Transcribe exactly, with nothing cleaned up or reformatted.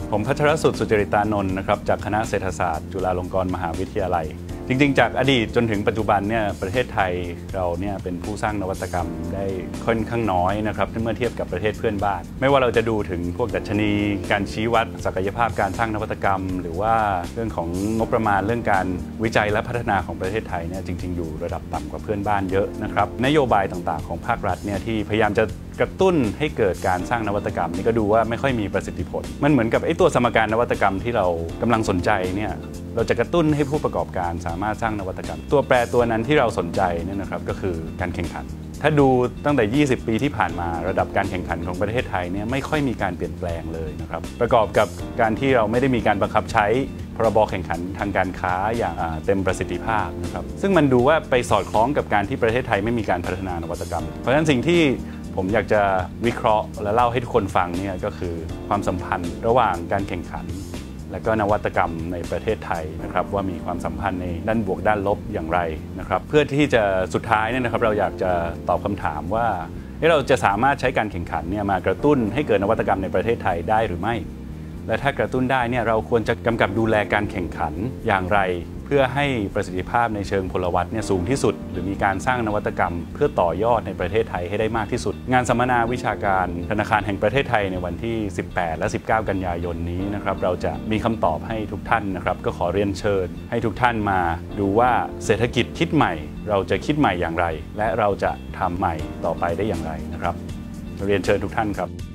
ผมพัชรสุดสุจริตานนท์นะครับจากคณะเศรษฐศาสตร์จุฬาลงกรณ์มหาวิทยาลัยจริงๆจากอดีตจนถึงปัจจุบันเนี่ยประเทศไทยเราเนี่ยเป็นผู้สร้างนวัตกรรมได้ค่อนข้างน้อยนะครับเมื่อเทียบกับประเทศเพื่อนบ้านไม่ว่าเราจะดูถึงพวกดัชนีการชี้วัดศักยภาพการสร้างนวัตกรรมหรือว่าเรื่องของงบประมาณเรื่องการวิจัยและพัฒนาของประเทศไทยเนี่ยจริงๆอยู่ระดับต่ำกว่าเพื่อนบ้านเยอะนะครับนโยบายต่างๆของภาครัฐเนี่ยที่พยายามจะกระตุ้นให้เกิดการสร้างนวัตกรรมนี่ก็ดูว่าไม่ค่อยมีประสิทธิผลมันเหมือนกับไอ้ตัวสมการนวัตกรรมที่เรากำลังสนใจเนี่ยเราจะกระตุ้นให้ผู้ประกอบการสามารถสร้างนวัตกรรมตัวแปรตัวนั้นที่เราสนใจเนี่ยนะครับก็คือการแข่งขันถ้าดูตั้งแต่ยี่สิบปีที่ผ่านมาระดับการแข่งขันของประเทศไทยเนี่ยไม่ค่อยมีการเปลี่ยนแปลงเลยนะครับประกอบกับการที่เราไม่ได้มีการบังคับใช้พรบแข่งขันทางการค้าอย่างเต็มประสิทธิภาพนะครับซึ่งมันดูว่าไปสอดคล้องกับการที่ประเทศไทยไม่มีการพัฒนานวัตกรรมเพราะฉะนั้นสิ่งที่ผมอยากจะวิเคราะห์และเล่าให้ทุกคนฟังเนี่ยก็คือความสัมพันธ์ระหว่างการแข่งขันและก็นวัตกรรมในประเทศไทยนะครับว่ามีความสัมพันธ์ในด้านบวกด้านลบอย่างไรนะครับเพื่อที่จะสุดท้ายเนี่ยนะครับเราอยากจะตอบคำถามว่าเราจะสามารถใช้การแข่งขันเนี่ยมากระตุ้นให้เกิดนวัตกรรมในประเทศไทยได้หรือไม่และถ้ากระตุ้นได้เนี่ยเราควรจะกำกับดูแลการแข่งขันอย่างไรเพื่อให้ประสิทธิภาพในเชิงพลวัตเนี่ยสูงที่สุดหรือมีการสร้างนวัตกรรมเพื่อต่อยอดในประเทศไทยให้ได้มากที่สุดงานสัมมนาวิชาการธนาคารแห่งประเทศไทยในวันที่สิบแปดและสิบเก้ากันยายนนี้นะครับเราจะมีคำตอบให้ทุกท่านนะครับก็ขอเรียนเชิญให้ทุกท่านมาดูว่าเศรษฐกิจคิดใหม่เราจะคิดใหม่อย่างไรและเราจะทำใหม่ต่อไปได้อย่างไรนะครับเรียนเชิญทุกท่านครับ